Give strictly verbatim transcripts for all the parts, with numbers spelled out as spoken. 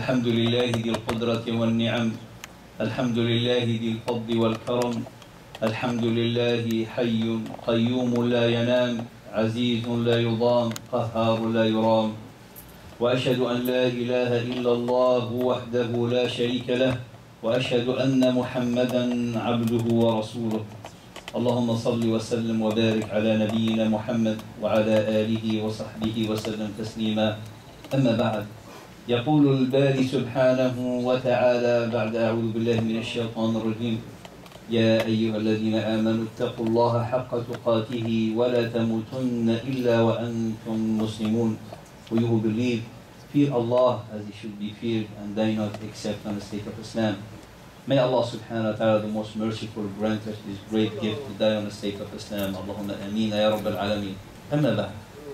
الحمد لله ذي القدرة والنعم الحمد لله ذي الفضل والكرم الحمد لله حي قيوم لا ينام عزيز لا يضام قهار لا يرام وأشهد أن لا إله إلا الله وحده لا شريك له وأشهد أن محمدا عبده ورسوله اللهم صل وسلم وبارك على نبينا محمد وعلى آله وصحبه وسلم تسليما أما بعد يقول الباري سبحانه وتعالى بعد أعوذ بالله من الشيطان الرجيم يا أيها الذين آمنوا اتقوا الله حق تقاته ولا تموتن إلا وأنتم مسلمون. For you who believe, fear Allah as He should be feared and die not except on the state of Islam. May Allah subhanahu wa ta'ala, the most merciful, grant us this great gift to die on the state of Islam. Allahumma ameen ya rabbal alameen. Amma ba'd.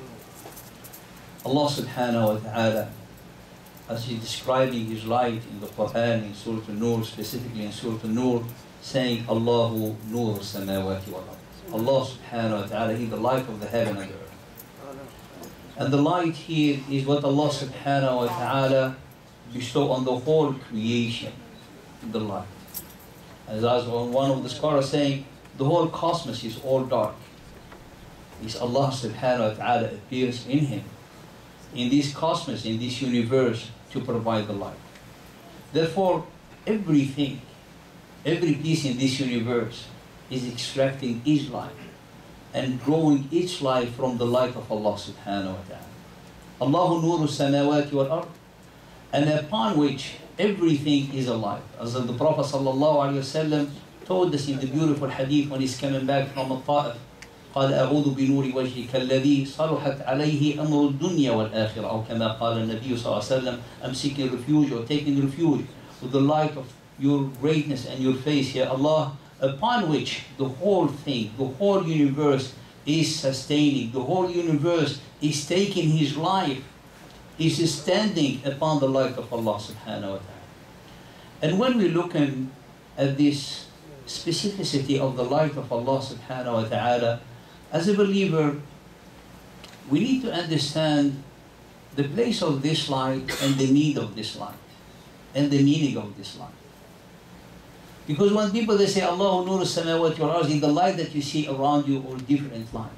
Allah subhanahu wa ta'ala, as He's describing His light in the Quran, in Surah An-Nur, specifically in Surah An-Nur, saying, Allahu nur samawati wal ard. Allah subhanahu wa ta'ala, He's the light of the heaven and the earth. And the light here is what Allah subhanahu wa ta'ala bestow on the whole creation, the light. As, as one of the scholars saying, the whole cosmos is all dark. It's Allah subhanahu wa ta'ala appears in Him, in this cosmos, in this universe, to provide the light. Therefore, everything, every piece in this universe is extracting its light and growing its life from the light of Allah subhanahu wa ta'ala. Allahu nuru samawati wal ard, and upon which everything is alive. As the Prophet sallallahu alayhi wa sallam told us in the beautiful hadith when he's coming back from Al-Ta'if, قال أعوذ بنور وجهك الذي صلحت عليه أمر الدنيا والآخرة أو كما قال النبي صلى الله عليه وسلم, I'm seeking refuge or taking refuge with the light of your greatness and your face, Ya Allah, upon which the whole thing, the whole universe is sustaining, the whole universe is taking His life, is standing upon the light of Allah subhanahu wa ta'ala. And when we look in, at this specificity of the light of Allah subhanahu wa ta'ala, as a believer, we need to understand the place of this light and the need of this light and the meaning of this light. Because when people they say Allahu nur samawati wal ard, the light that you see around you or different light.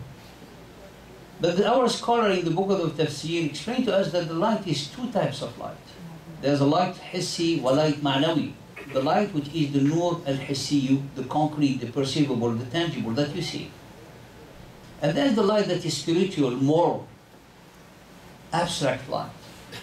But our scholar in the book of the Tafsir explained to us that the light is two types of light. There's a light hissi wa light ma'nawi. The light which is the nur al-hissiyu, the concrete, the perceivable, the tangible that you see. And there's the light that is spiritual, moral, abstract light.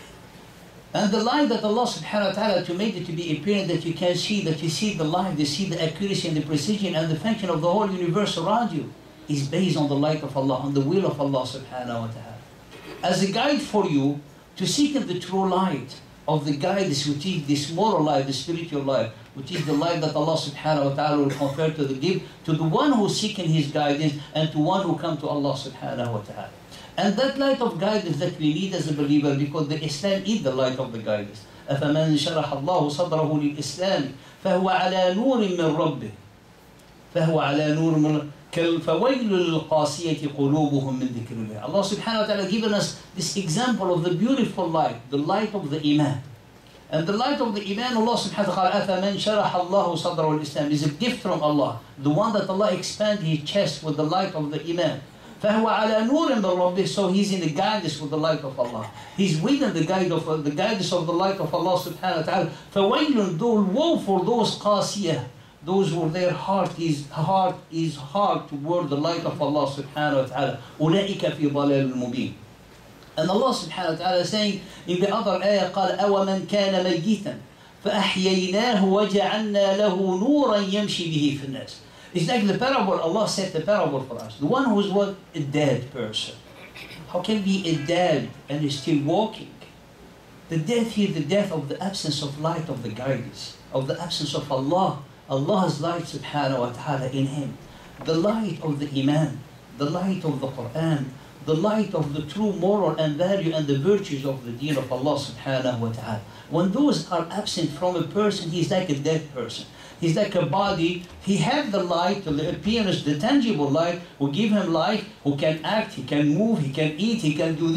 And the light that Allah subhanahu wa ta'ala to make it to be apparent that you can see, that you see the light, you see the accuracy and the precision and the function of the whole universe around you is based on the light of Allah, on the will of Allah subhanahu wa ta'ala. As a guide for you to seek the true light of the guidance, which is this moral light, the spiritual light, which is the light that Allah subhanahu wa ta'ala will confer to the give to the one who is seeking His guidance and to one who come to Allah subhanahu wa ta'ala. And that light of guidance that we need as a believer, because the Islam is the light of the guidance. أَفَمَنْ شَرَحَ اللَّهُ صَدْرَهُ لِلْإِسْلَامِ فَهُوَ عَلَى نُورٍ مِّن رَبِّهِ فَهُوَ عَلى نُورٍ مِّن فَوَيْلٌ لِلْقَاسِيَةِ قُلُوبُهُم مِّن ذِكْرِ اللَّهِ. Allah subhanahu wa ta'ala given us this example of the beautiful light, the light of the Iman. And the light of the Iman, Allah subhanahu wa ta'ala, أَفَمَنْ شَرَحَ اللَّهُ صَدْرَهُ لِلْإِسْلَامِ, is a gift from Allah. The one that Allah expand His chest with the light of the Iman. فَهُوَ عَلَى نُورٍ مِّن رَبِّهِ, so he's in the guidance with the light of Allah. He's within the guide of uh, the guidance of the light of Allah subhanahu wa ta'ala. فَوَيْلٌ, though woe for those qasiyah, those who their heart is heart is hard toward the light of Allah subhanahu wa ta'ala. أُولَئِكَ فِي ضَلَالٍ مُبِينٍ. And Allah subhanahu wa ta'ala is saying in the other ayah, قال أَوَمَنْ كَانَ مَيِّتًا فَأَحْيَيْنَاهُ وَجَعَلْنَا لَهُ نُورًا يَمْشِي بِهِ فِي النَّاسِ. It's like the parable, Allah said the parable for us. The one who is what? A dead person. How can be a dead and is still walking? The death here, the death of the absence of light of the guidance, of the absence of Allah. Allah's light subhanahu wa ta'ala in him. The light of the Iman, the light of the Quran, the light of the true moral and value and the virtues of the deen of Allah subhanahu wa ta'ala. When those are absent from a person, he's like a dead person. He's like a body. He has the light, the appearance, the tangible light, who give him life, who can act, he can move, he can eat, he can do this.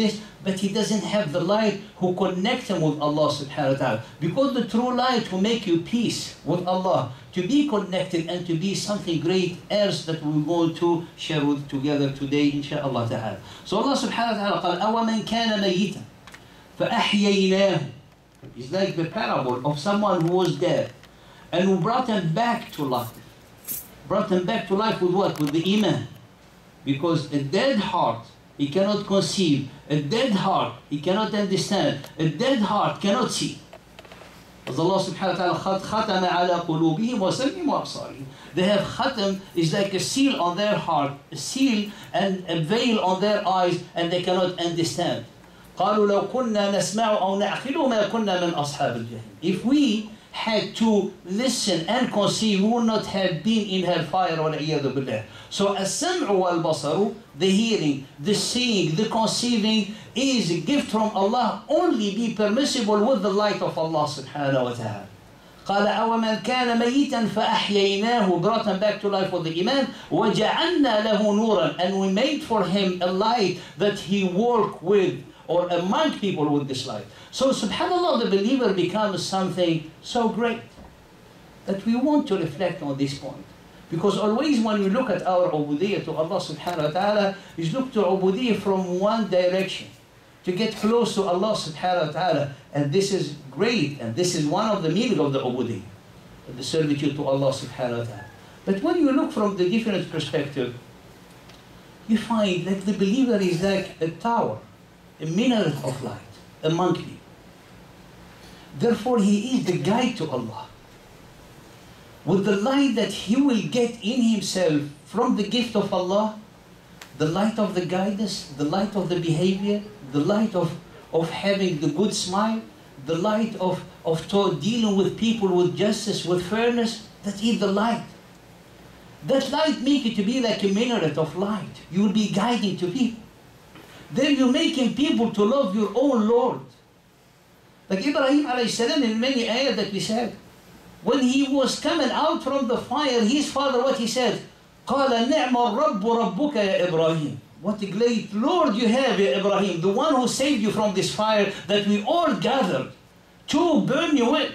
but he doesn't have the light who connect him with Allah subhanahu wa ta'ala. Because the true light will make you peace with Allah, to be connected and to be something great else that we're going to share with together today, inshaAllah ta'ala. So Allah subhanahu wa ta'ala قال أَوَمَنْ كَانَ مَيِّتًا فَأَحْيَيْنَاهُ. It's like the parable of someone who was dead and who brought him back to life. Brought him back to life with what? With the iman. Because a dead heart, he cannot conceive. A dead heart, he cannot understand. A dead heart cannot see. As Allah subhanahu wa ta'ala khatama ala qulubihim wa sam'ihim wa absarihim. They have khatam is like a seal on their heart, a seal and a veil on their eyes, and they cannot understand. قالوا لو كنا نسمع أو نعقل ما كنا من أصحاب الجحيم. If we had to listen and conceive, we would not have been in hellfire والعياذ بالله. So السمع والبصر, the hearing, the seeing, the conceiving is a gift from Allah, only be permissible with the light of Allah subhanahu wa ta'ala. قال أومن كان ميتا فأحييناه, brought him back to life with the iman, وجعلنا له نورا, and we made for him a light that he walk with or among people with this light. So subhanAllah, the believer becomes something so great that we want to reflect on this point. Because always when we look at our ubudiyyah to Allah subhanahu wa ta'ala, we look to ubudiyyah from one direction, to get close to Allah subhanahu wa ta'ala. And this is great, and this is one of the meaning of the ubudiyyah, the servitude to Allah subhanahu wa ta'ala. But when you look from the different perspective, you find that the believer is like a tower, a minaret of light among people. Therefore, he is the guide to Allah. With the light that he will get in himself from the gift of Allah, the light of the guidance, the light of the behavior, the light of, of having the good smile, the light of, of to dealing with people with justice, with fairness, that is the light. That light make you to be like a minaret of light. You will be guiding to people. Then you're making people to love your own Lord. Like Ibrahim alayhi salam in many ayahs that we said. When he was coming out from the fire, his father, what he said? قَالَ نِعْمَ الرَّبُّ رَبُّكَ يَا إِبْرَاهِيمُ. What a great Lord you have, Ya Ibrahim, the one who saved you from this fire that we all gathered to burn you in.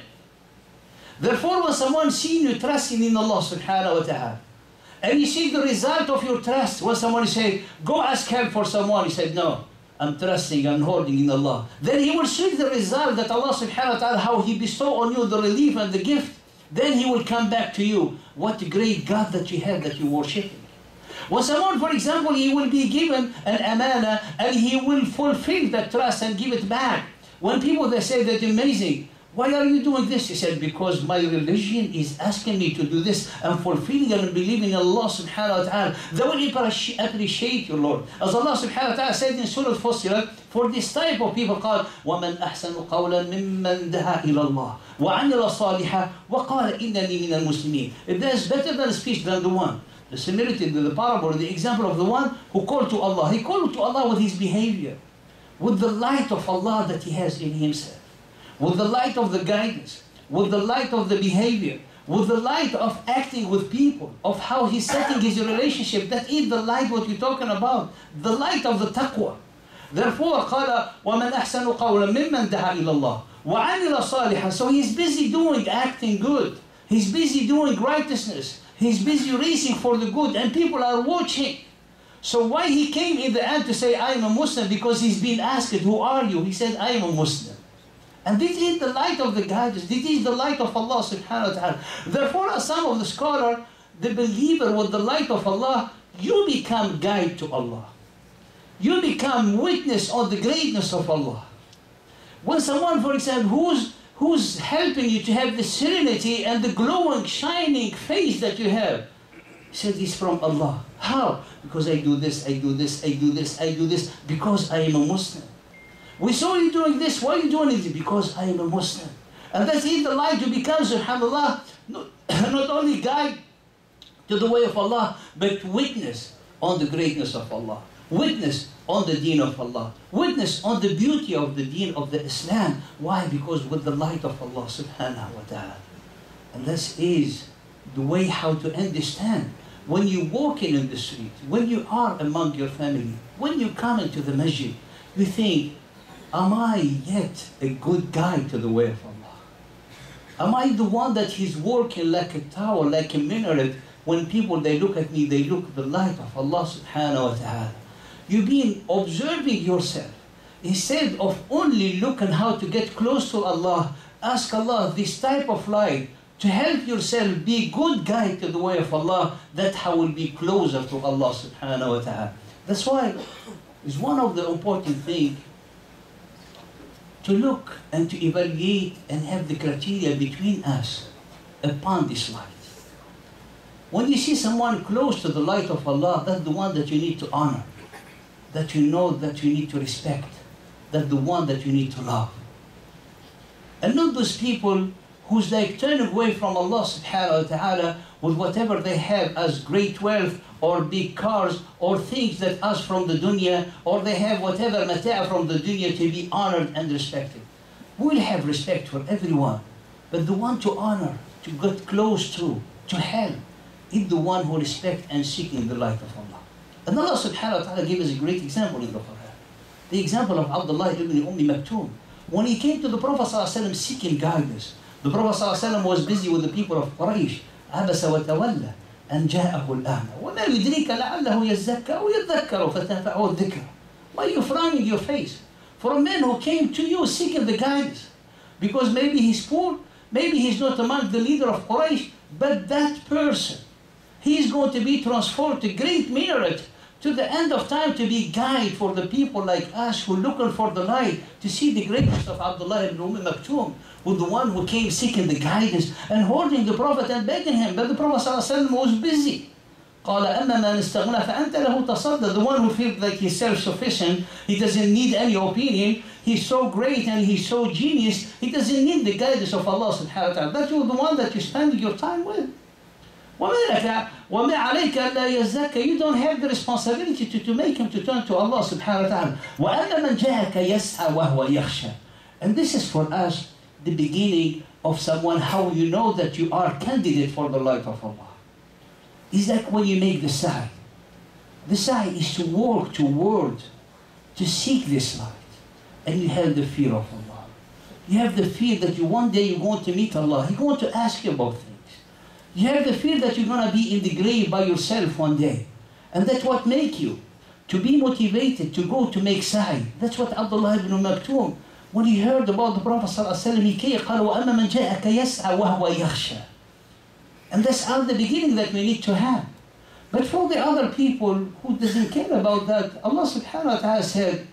Therefore, when someone sees you trusting in Allah subhanahu wa ta'ala, and you see the result of your trust, when someone say, go ask help for someone, he said, no, I'm trusting, I'm holding in Allah. Then he will see the result that Allah subhanahu wa ta'ala, how he bestow on you the relief and the gift. Then he will come back to you. What a great God that you have, that you worship. When someone, for example, he will be given an amana and he will fulfill that trust and give it back. When people, they say that amazing, why are you doing this? He said, because my religion is asking me to do this. I'm fulfilling and believing in Allah subhanahu wa ta'ala. They will appreciate you, Lord. As Allah subhanahu wa ta'ala said in Surah Fussilat, for this type of people, قال وَمَنْ أَحْسَنُ قَوْلًا مِمَّنْ دَعَا إِلَى اللَّهِ وَعَمِلَ صَالِحًا وَقَالَ إِنَّنِي مِنَ الْمُسْلِمِينَ. It is better than speech than the one. The similitude, the parable, the example of the one who called to Allah. He called to Allah with his behavior, with the light of Allah that he has in himself, with the light of the guidance, with the light of the behavior, with the light of acting with people, of how he's setting his relationship. That is the light what you're talking about, the light of the taqwa. Therefore, قال وَمَنْ أَحْسَنُ قَوْلًا مِمَّنْ دَعَا إِلَى اللَّهِ وَعَمِلَ صَالِحًا. So he's busy doing, acting good. He's busy doing righteousness. He's busy racing for the good, and people are watching. So why he came in the end to say, I am a Muslim? Because he's been asked, who are you? He said, I am a Muslim. And this is the light of the guidance. This is the light of Allah subhanahu wa ta'ala. Therefore, as some of the scholar, the believer with the light of Allah, you become guide to Allah. You become witness of the greatness of Allah. When someone, for example, who's, who's helping you to have the serenity and the glowing, shining face that you have, he said, it's from Allah. How? Because I do this, I do this, I do this, I do this, because I am a Muslim. We saw you doing this. Why are you doing it? Because I am a Muslim. And that is the light you become, subhanAllah, not, not only guide to the way of Allah, but witness on the greatness of Allah. Witness on the deen of Allah. Witness on the beauty of the deen of the Islam. Why? Because with the light of Allah subhanahu wa ta'ala. And this is the way how to understand. When you walk in, in the street, when you are among your family, when you come into the masjid, you think, am I yet a good guide to the way of Allah? Am I the one that is working like a tower, like a minaret? When people, they look at me, they look at the light of Allah subhanahu wa ta'ala. You've been observing yourself. Instead of only looking how to get close to Allah, ask Allah this type of light to help yourself be good guide to the way of Allah. That how will be closer to Allah subhanahu wa ta'ala. That's why it's one of the important things to look and to evaluate and have the criteria between us upon this light. When you see someone close to the light of Allah, that's the one that you need to honor, that you know that you need to respect, that's the one that you need to love. And not those people who's like turn away from Allah subhanahu wa ta'ala with whatever they have as great wealth or big cars or things that us from the dunya, or they have whatever mata' from the dunya to be honored and respected. We'll have respect for everyone, but the one to honor, to get close to, to help, is the one who respects and seeking the light of Allah. And Allah subhanahu wa ta'ala gave us a great example in the Quran. The example of Abdullah ibn Umm Maktoum. When he came to the Prophet ﷺ seeking guidance, the Prophet ﷺ was busy with the people of Quraysh. عبس وتولى أن جاءه الأعمى وما يدريك لعله يزكى أو يذكر فتنفعه الذكر. Why are you frowning your face? For a man who came to you seeking the guidance, because maybe he's poor, maybe he's not among the leader of Quraysh, but that person, he is going to be transformed to great minaret to the end of time, to be guide for the people like us who are looking for the light, to see the greatness of Abdullah ibn Umm Maktoum, with the one who came seeking the guidance and holding the Prophet and begging him. But the Prophet ﷺ was busy. قال أما من استغنى فأنت له تصدى. The one who feels like he's self-sufficient, he doesn't need any opinion, he's so great and he's so genius, he doesn't need the guidance of Allah subhanahu wa ta'ala. That's the one that you're spending your time with. وَمَا عَلَيْكَ أَلَّا يَزَّكَّ. You don't have the responsibility to, to make him to turn to Allah subhanahu wa ta'ala. وَأَنَّ مَنْ جَاءَكَ يَسْعَى وَهُوَ يَخْشَى. And this is for us the beginning of someone, how you know that you are candidate for the light of Allah. It's like when you make the sa'i. The sa'i is to work toward, to seek this light. And you have the fear of Allah. You have the fear that you one day you're going to meet Allah. He's going to ask you about things. You have the fear that you're going to be in the grave by yourself one day. And that's what makes you to be motivated to go to make sa'i. That's what Abdullah ibn Maktoum, when he heard about the Prophet ﷺ, he came, قال وَأَمَّا مَنْ جَاءَكَ يَسْعَى وَهُوَ يَخْشَى. And that's all the beginning that we need to have. But for the other people who doesn't care about that, Allah subhanahu wa ta'ala said,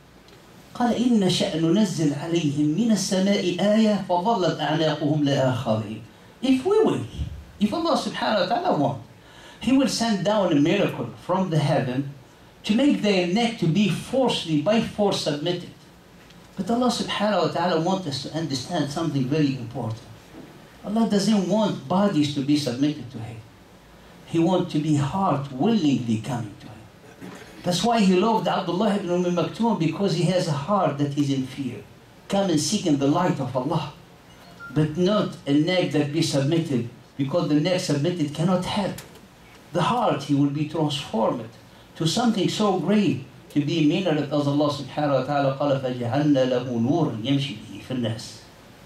قال إِنَّ شَأْنُ نُنَزِّلْ عَلَيْهِمْ مِنَ السَّمَاءِ آيَةً فَظَلَّتْ أَعْنَاقُهُمْ لَهَا خَاضِعِينَ. If we will, if Allah subhanahu wa ta'ala wants, He will send down a miracle from the heaven to make their neck to be forcefully, by force submitted. But Allah subhanahu wa ta'ala wants us to understand something very important. Allah doesn't want bodies to be submitted to Him. He wants to be heart willingly coming to Him. That's why He loved Abdullah ibn Umm Maktoum, because he has a heart that is in fear. Come and seek in the light of Allah. But not a neck that be submitted, because the neck submitted cannot help. The heart, he will be transformed to something so great, to be minaret, as Allah subhanahu wa ta'ala قال فَجَعَلْنَا لَهُ نُورًا يَمْشِي بِهِ فِي النَّاسِ.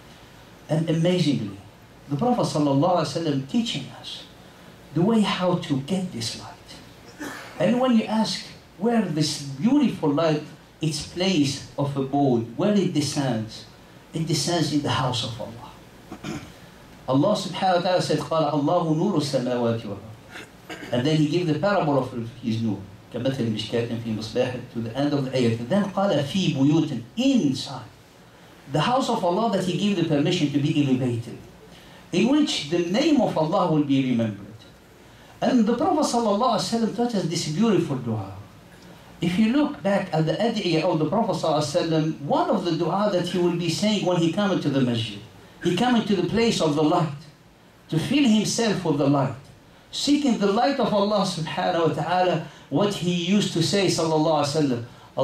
And amazingly, the Prophet sallallahu alaihi wasallam teaching us the way how to get this light. And when you ask where this beautiful light, its place of abode, where it descends, it descends in the house of Allah. Allah subhanahu wa ta'ala said, قال الله نور السماوات والأرض. And then He gave the parable of His nur, كمثل مشكاة في مصباح, to the end of the ayat. And then قال في بيوت, inside the house of Allah, that He gave the permission to be elevated, in which the name of Allah will be remembered. And the Prophet sallallahu alaihi wasallam taught us this beautiful dua. If you look back at the ad'iyah of the Prophet sallallahu alaihi wasallam, one of the dua that he will be saying when he comes into the masjid, he comes into the place of the light, to fill himself with the light, seeking the light of Allah subhanahu wa ta'ala. What he used to say sallallahu alaihi wasallam,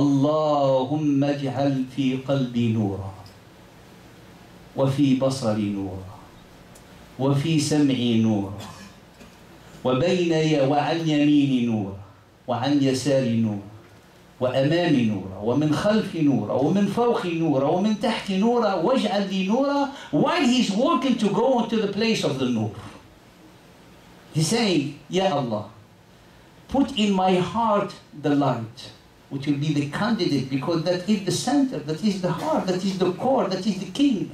Allahumma ij'al fi qalbi nura, wa fi basari nura, wa fi sam'i nura, wa bayna wa an yamini nura, wa an yasari nura, وأمام نورا ومن خلف نورا ومن فوق نورا ومن تحت نورا واجعل لي نورا, while he's walking to go into the place of the nur. He's saying, Ya Allah, put in my heart the light, which will be the candidate, because that is the center, that is the heart, that is the core, that is the king.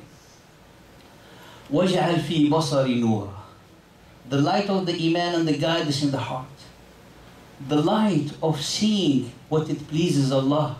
وَاجْعَلْ فِي بَصَرِ نُورًا, the light of the iman and the guidance in the heart. The light of seeing what it pleases Allah.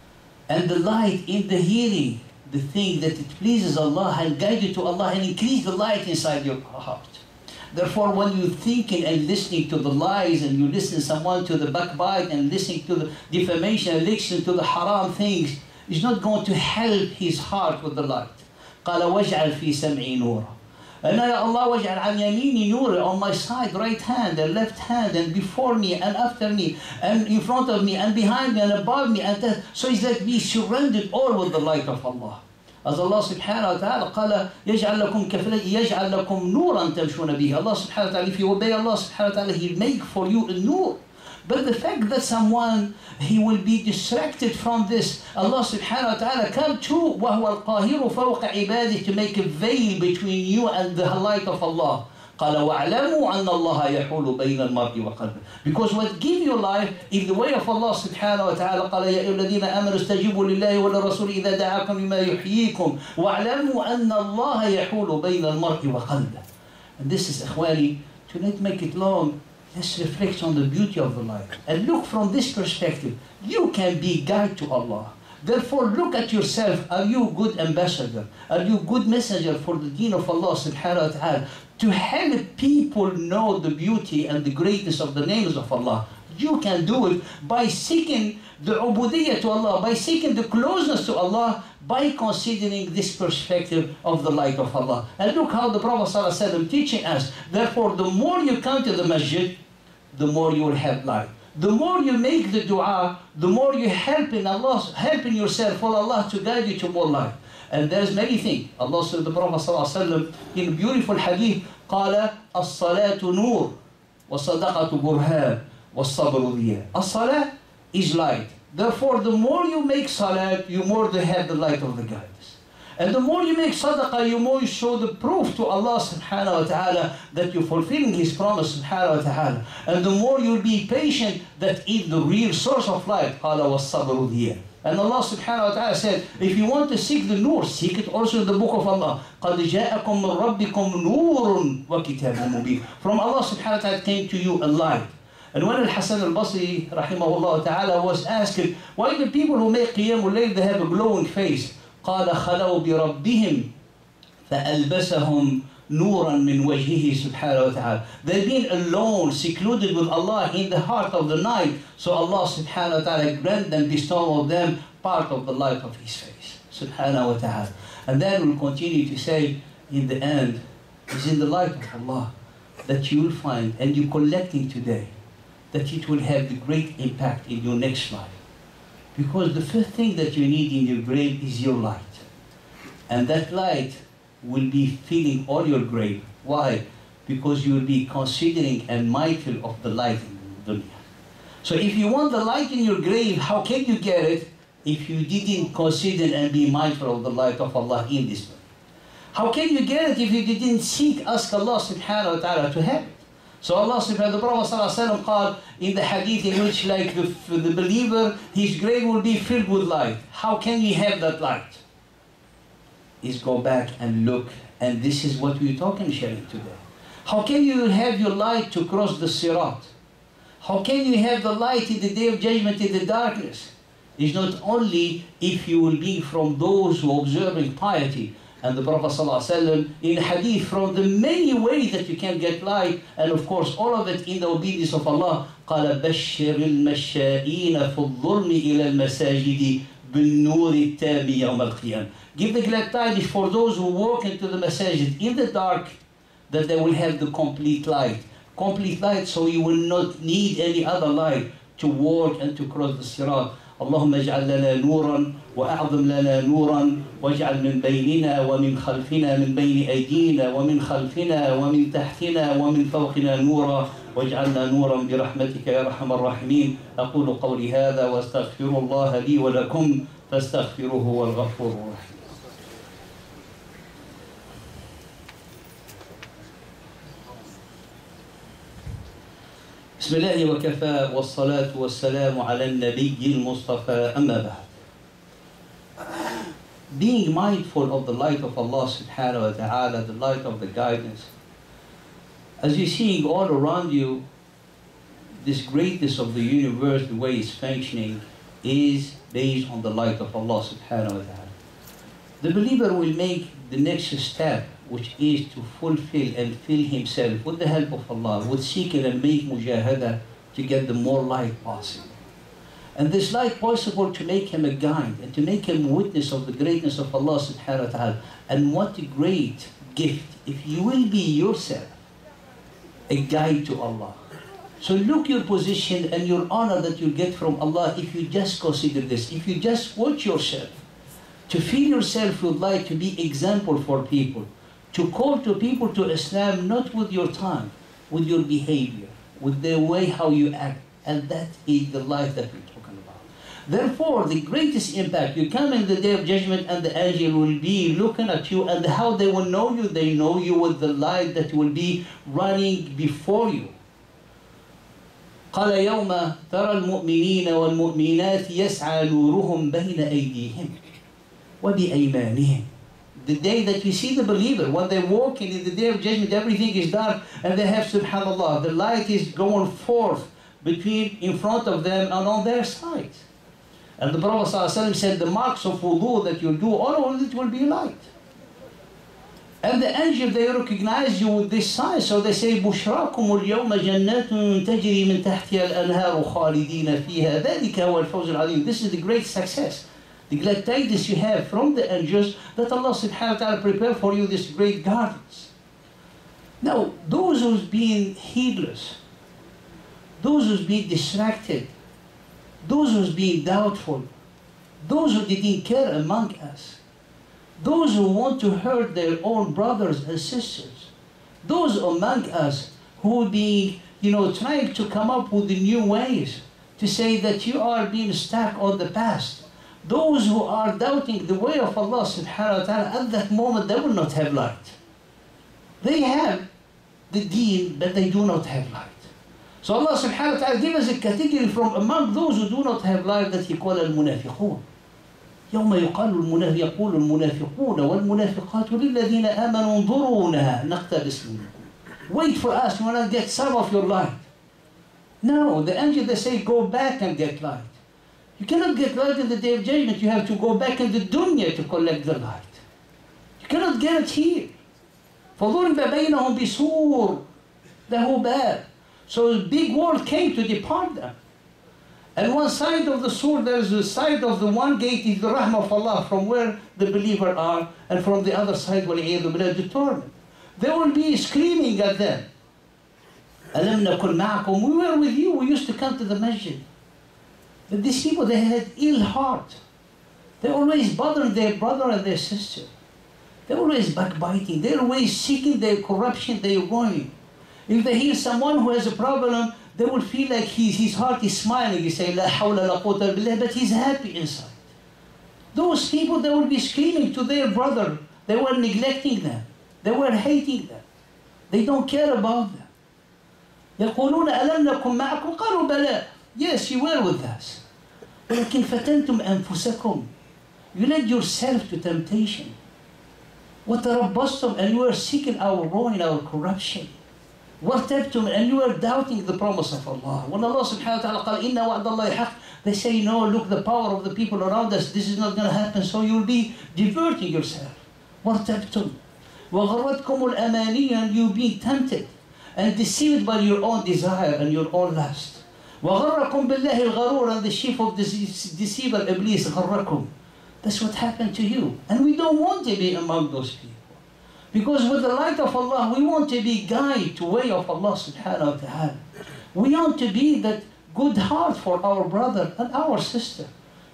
And the light in the hearing the thing that it pleases Allah and guide you to Allah and increase the light inside your heart. Therefore, when you're thinking and listening to the lies and you listen to someone to the backbite and listening to the defamation and listening to the haram things, it's not going to help his heart with the light. قال واجعل في سمعي نورا. And Ya Allah, واجعل عن يميني نورا, on my side, right hand and left hand, and before me and after me and in front of me and behind me and above me. And that, so it's like we surrendered all with the light of Allah. As Allah subhanahu wa ta'ala قال يجعل لكم كفلا يجعل لكم نورا تمشون به. Allah subhanahu wa ta'ala, if you obey Allah subhanahu wa ta'ala, He'll make for you a nur. But the fact that someone, he will be distracted from this, Allah subhanahu wa ta'ala come to وَهُوَ الْقَاهِرُ فَوْقَ عِبَادِهِ, to make a veil between you and the light of Allah. قال وَاعْلَمُوا أَنَّ اللَّهَ يَحُولُ بَيْنَ الْمَرْءِ وَقَلْبِهِ. Because what gives you life is the way of Allah subhanahu wa ta'ala. قال يَا أَيُّهَا الَّذِينَ آمَنُوا اسْتَجِيبُوا لِلَّهِ وَلِلرَّسُولِ إِذَا دَعَاكُمْ لِمَا يُحْيِيكُمْ وَاعْلَمُوا أَنَّ اللَّهَ يَحُولُ بَيْنَ الْمَرْءِ وَقَلْبِهِ. And this is, ikhwani, to not make it long, let's reflect on the beauty of the light. And look from this perspective. You can be guide to Allah. Therefore, look at yourself. Are you a good ambassador? Are you a good messenger for the deen of Allah subhanahu wa ta'ala? To help people know the beauty and the greatness of the names of Allah. You can do it by seeking the ubudiyyah to Allah, by seeking the closeness to Allah, by considering this perspective of the light of Allah. And look how the Prophet ﷺ teaching us. Therefore, the more you come to the masjid, the more you will have light. The more you make the dua, the more you help in Allah, helping yourself for Allah to guide you to more light. And there's many things. Allah said, the Prophet ﷺ in a beautiful hadith, قال الصلاة نور وصدقة برهان والصبر ضياء. As-salah is light. Therefore, the more you make salat, you more they have the light of the guidance. And the more you make sadaqah, you more you show the proof to Allah subhanahu wa ta'ala that you're fulfilling His promise subhanahu wa ta'ala. And the more you'll be patient, that is the real source of light. قال والصبر ضياء. And Allah subhanahu wa ta'ala said, if you want to seek the nur, seek it also in the book of Allah. قَدْ جَاءَكُم مِّن رَبِّكُمْ نُورٌ وَكِتَابٌ مُبِينٌ. From Allah subhanahu wa ta'ala came to you a light. And when Al-Hasan al-Basri rahimahullah ta'ala was asked, why the people who make qiyamul layl, they have a glowing face? قال خلوا بربهم فألبسهم نورا من وجهه سبحانه وتعالى. They've been alone, secluded with Allah in the heart of the night. So Allah subhanahu wa ta'ala grant them, bestow on them part of the light of His face. Subhanahu wa ta'ala. And then we'll continue to say, in the end, it's in the light of Allah that you will find, and you're collecting today, that it will have the great impact in your next life. Because the first thing that you need in your grave is your light. And that light will be filling all your grave. Why? Because you will be considering and mindful of the light in the dunya. So if you want the light in your grave, how can you get it if you didn't consider and be mindful of the light of Allah in this dunya? How can you get it if you didn't seek, ask Allah subhanahu wa ta'ala to have it? So Allah subhanahu wa ta'ala, the Prophet called in the hadith in which like the, the believer, his grave will be filled with light. How can you have that light? Is go back and look, and this is what we're talking sharing today. How can you have your light to cross the sirat? How can you have the light in the day of judgment in the darkness? It's not only if you will be from those who observing piety. And the Prophet ﷺ in hadith from the many ways that you can get light, and of course all of it in the obedience of Allah. قال بشر المشائين في الظلم إلى المساجد بالنور التام يوم القيامة. Give the glad tidings for those who walk into the masajid in the dark, that they will have the complete light. Complete light, so you will not need any other light to walk and to cross the sirat. اللهم اجعل لنا نورا وأعظم لنا نورا واجعل من بيننا ومن خلفنا من بين أيدينا ومن خلفنا ومن تحتنا ومن فوقنا نورا واجعلنا نورا برحمتك يا أرحم الراحمين. أقول قولي هذا واستغفر الله لي ولكم فاستغفروه هو الغفور الرحيم. بسم الله وكفى والصلاة والسلام على النبي المصطفى أما بعد. Being mindful of the light of Allah subhanahu wa ta'ala, the light of the guidance, as you're seeing all around you, this greatness of the universe, the way it's functioning, is based on the light of Allah subhanahu wa ta'ala. The believer will make the next step, which is to fulfill and fill himself with the help of Allah, would seek and make mujahada to get the more light possible. And this light possible to make him a guide and to make him a witness of the greatness of Allah subhanahu wa ta'ala. And what a great gift if you will be yourself a guide to Allah. So look your position and your honor that you get from Allah if you just consider this. If you just watch yourself, to feel yourself with light, to be example for people, to call to people to Islam, not with your tongue, with your behavior, with the way how you act. And that is the life that we're talking about. Therefore, the greatest impact, you come in the day of judgment and the angel will be looking at you, and how they will know you, they know you with the light that will be running before you. قال يوم ترى المؤمنين والمؤمنات يسعى نورهم بين أيديهم وبأيمانهم. The day that you see the believer, when they walk in the day of judgment, everything is dark, and they have, subhanallah, the light is going forth between, in front of them and on their side. And the Prophet ﷺ said, the marks of wudu that you do, all of it will be light. And the angel, they recognize you with this sign, so they say, بُشْرَاكُمُ الْيَوْمَ جَنَّاتٌ تَجْرِي مِنْ تَحْتِهَا الْأَنْهَارُ خَالِدِينَ فِيهَا ذَلِكَ هُوَ الْفَوْزُ الْعَظِيمُ. This is the great success. The glad tidings you have from the angels that Allah subhanahu wa ta'ala prepared for you this great gardens. Now, those who's being heedless, those who's being distracted, those who's being doubtful, those who didn't care among us, those who want to hurt their own brothers and sisters, those among us who will be, you know, trying to come up with the new ways to say that you are being stuck on the past. Those who are doubting the way of Allah subhanahu wa ta'ala, at that moment they will not have light. They have the deen, but they do not have light. So Allah subhanahu wa ta'ala gives us a category from among those who do not have light that He called al-munafiqun. يوم يقال المنافق يقول المنافقون والمنافقات للذين آمنوا انظرونا نقتبس منكم. Wait for us, you want to get some of your light. No, the angel, they say, go back and get light. You cannot get light in the day of judgment. You have to go back in the dunya to collect the light. You cannot get it here. فَضُرِبَ بَيْنَهُمْ بِسُورٍ له باب. So a big wall came to depart them. And one side of the sword, there is the side of the one gate is the rahmah of Allah, from where the believer are, and from the other side, وَالْعِيَذُ بِاللَّهِ, the torment. They will be screaming at them. أَلَمْ نَكُنْ مَعَكُمْ, we were with you, we used to come to the masjid. But these people, they had ill heart. They always bothered their brother and their sister. They're always backbiting. They're always seeking their corruption, their ruin. If they hear someone who has a problem, they will feel like his, his heart is smiling. You say, La hawla la quwwata billah, but he's happy inside. Those people, they will be screaming to their brother. They were neglecting them. They were hating them. They don't care about them. يقولون ألم نكن معكم قالوا بلى. Yes, you were with us. ولكن فتنتم أنفسكم. You led yourself to temptation. وتربصتم, and you were seeking our ruin, our corruption. وارتبتم, and you were doubting the promise of Allah. When Allah subhanahu wa ta'ala قال إن وعد الله حق, they say, no, look, the power of the people around us, this is not going to happen, so you'll be diverting yourself. وارتبتم وغرتكم الأماني, and you've been tempted and deceived by your own desire and your own lust. وغركم بالله الغرور, and the chief of the deceiver, Iblis, غركم. That's what happened to you. And we don't want to be among those people. Because with the light of Allah, we want to be guided to way of Allah subhanahu wa ta'ala. We want to be that good heart for our brother and our sister.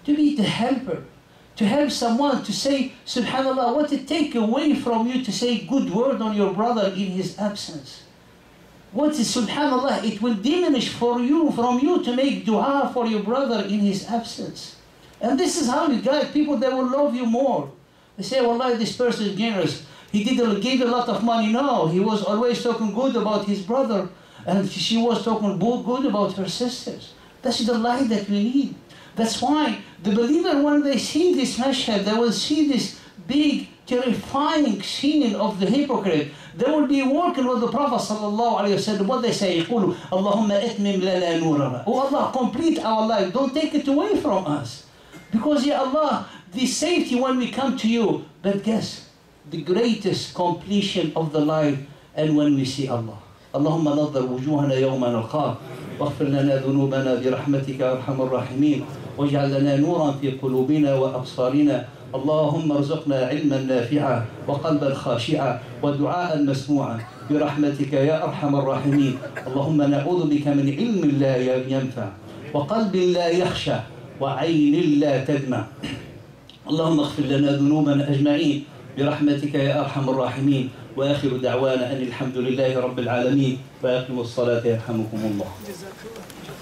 to be the helper, to help someone, to say, subhanallah, what it take away from you to say good word on your brother in his absence. What is, subhanallah, it will diminish for you, from you to make dua for your brother in his absence. And this is how you guide people that will love you more. They say, wallah, this person is generous. He did gave a lot of money. No, he was always talking good about his brother. And she was talking good about her sisters. That's the light that we need. That's why the believer, when they see this mashhad, they will see this big, terrifying scene of the hypocrite. They will be working with the Prophet sallallahu alaihi wasallam. What they say, يقولوا اللهم اتمم لنا نورنا. Oh Allah, complete our life. Don't take it away from us. Because, Ya Allah, the safety when we come to you. But guess, the greatest completion of the life, and when we see Allah. اللهم نظر وجوهنا يوم نلقاك واغفر لنا ذنوبنا برحمتك يا أرحم الراحمين واجعل لنا نورا في قلوبنا وأبصارنا اللهم ارزقنا علما نافعا وقلبا خاشعا ودعاء مسموعا برحمتك يا أرحم الراحمين اللهم نعوذ بك من علم لا ينفع وقلب لا يخشى وعين لا تدمع اللهم اغفر لنا ذنوبنا أجمعين برحمتك يا أرحم الراحمين وآخر دعوانا أن الحمد لله رب العالمين وأقيموا الصلاة يرحمكم الله.